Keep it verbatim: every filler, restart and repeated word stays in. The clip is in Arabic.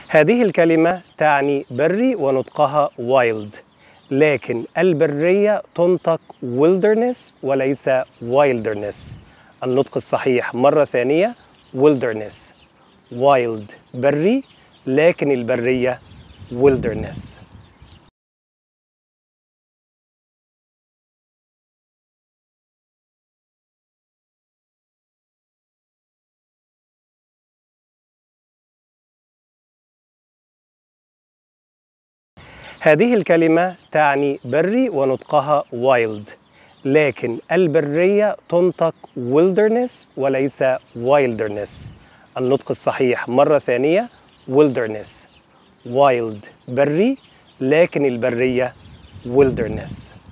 هذه الكلمة تعني بري ونطقها wild، لكن البرية تنطق wilderness وليس wilderness. النطق الصحيح مرة ثانية wilderness. wild بري، لكن البرية wilderness. هذه الكلمة تعني بري ونطقها wild، لكن البرية تنطق wilderness وليس wilderness. النطق الصحيح مرة ثانية wilderness. wild بري، لكن البرية wilderness.